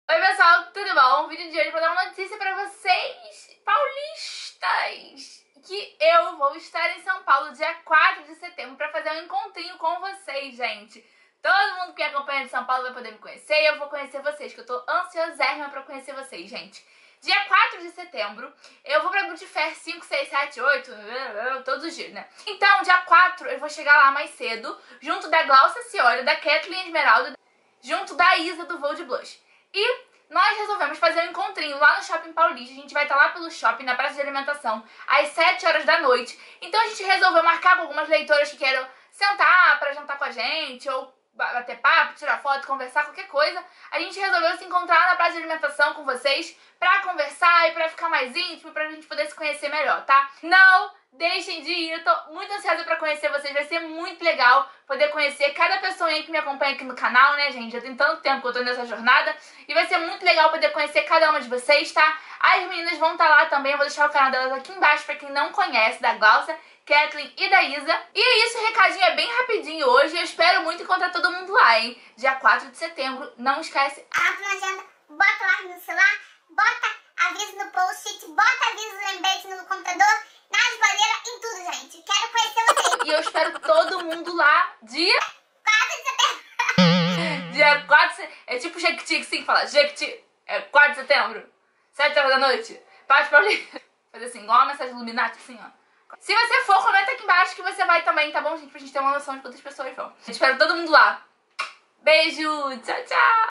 Oi pessoal, tudo bom? O vídeo de hoje eu vou dar uma notícia pra vocês, paulistas, que eu vou estar em São Paulo dia 4 de setembro pra fazer um encontrinho com vocês, gente. Todo mundo que me acompanha de São Paulo vai poder me conhecer e eu vou conhecer vocês, que eu tô ansiosérrima pra conhecer vocês, gente. Dia 4 de setembro, eu vou pra Good Fair 5, 6, 7, 8, todos os dias, né? Então, dia 4, eu vou chegar lá mais cedo, junto da Glaucia Cioli, da Kathleen Esmeralda, junto da Isa do Voo de Blush. E nós resolvemos fazer um encontrinho lá no Shopping Paulista. A gente vai estar lá pelo shopping, na praça de alimentação, às 7 horas da noite. Então a gente resolveu marcar com algumas leitoras que queiram sentar pra jantar com a gente, ou bater papo, tirar foto, conversar, qualquer coisa. A gente resolveu se encontrar na praça de alimentação com vocês pra conversar e pra ficar mais íntimo, pra gente poder se conhecer melhor, tá? Não deixem de ir, eu tô muito ansiosa pra conhecer vocês, vai ser muito legal poder conhecer cada pessoa aí que me acompanha aqui no canal, né, gente? Já tem tanto tempo que eu tô nessa jornada e vai ser muito legal poder conhecer cada uma de vocês, tá? As meninas vão estar lá também, eu vou deixar o canal delas aqui embaixo pra quem não conhece, da Glaucia, Kathleen e da Isa. E é isso, o recadinho é bem rapidinho hoje e eu espero muito encontrar todo mundo lá, hein? Dia 4 de setembro, não esquece. Não adianta, bota lá no celular, bota aviso no post-it, bota aviso no lembrete no computador, na geladeira, em tudo, gente. Quero conhecer vocês. E eu espero todo mundo lá dia 4 de setembro. Dia 4 de setembro. É tipo Jequiti que sim fala. Jequiti. É 4 de setembro. 7 horas da noite. Pátio Paulista. Fazer assim, igual uma mensagem Illuminati, assim, ó. Se você for, comenta aqui embaixo que você vai também, tá bom, gente? Pra gente ter uma noção de quantas pessoas vão. Eu espero todo mundo lá. Beijo. Tchau, tchau.